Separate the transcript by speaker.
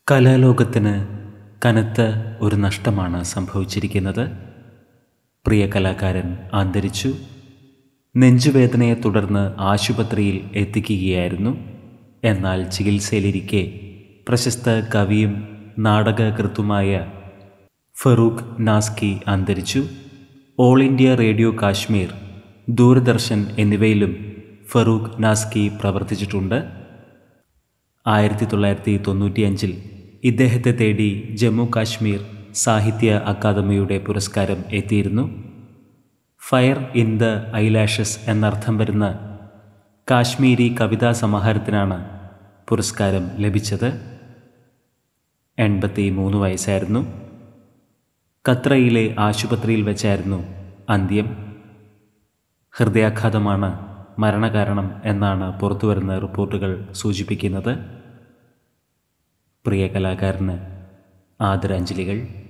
Speaker 1: കലാലോകത്തിന് കനത്ത ഒരു നഷ്ടമാണ് സംഭവിച്ചിരിക്കുന്നത്. പ്രിയ കലാകാരൻ അന്തരിച്ചു. നെഞ്ചുവേദനയെ തുടർന്ന് ആശുപത്രിയിൽ എത്തിക്കുകയായിരുന്നു. എന്നാൽ ചികിത്സയിലിരിക്കെ പ്രശസ്ത കവിയും നാടകകൃത്തുമായ ഫറൂഖ് നാസ്കി അന്തരിച്ചു. All India Radio Kashmir, Doordarshan എന്നിവയിലും ഫറൂഖ് നാസ്കി പ്രവർത്തിച്ചിട്ടുണ്ട്. 1995 ഇദ്ദേഹത്തെ തേടി ജമ്മു കാശ്മീർ സാഹിത്യ അക്കാദമിയുടെ പുരസ്കാരം എത്തിയിരുന്നു. ഫയർ ഇൻ ദ ഐലാഷസ് എന്നർത്ഥം വരുന്ന കാശ്മീരി കവിതാ സമാഹാരത്തിനാണ് പുരസ്കാരം ലഭിച്ചത്. 83 വയസ്സായിരുന്നു. ഖത്രയിലെ ആശുപത്രിയിൽ വെച്ചായിരുന്നു അന്ത്യം. ഹൃദയാഘാതമാണ് മരണകാരണം എന്നാണ് പുറത്തുവരുന്ന റിപ്പോർട്ടുകൾ സൂചിപ്പിക്കുന്നത്. പ്രിയ കലാകാരന് ആദരാഞ്ജലികൾ.